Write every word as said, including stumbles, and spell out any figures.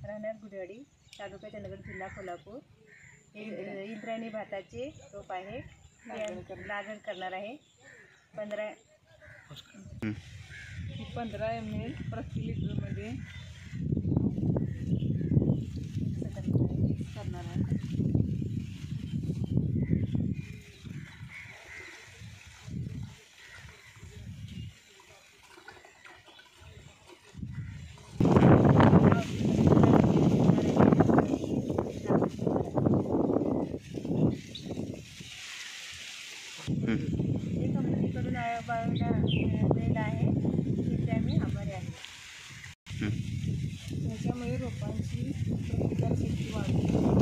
राहणार गुडेवाडी, तालुका चंदगड, जिल्हा कोल्हापूर. हे इंद्रायणी भाताचे रोप आहे, लागण करणार आहे. पंधरा पंधरा एम एल प्रति लिटरमध्ये करणार आहे. हे कंपनीकडून मिळालेलं आहे, त्याचे आम्ही आभारी आहे. त्याच्यामुळे रोपांची प्रतिकारशक्ती वाढते.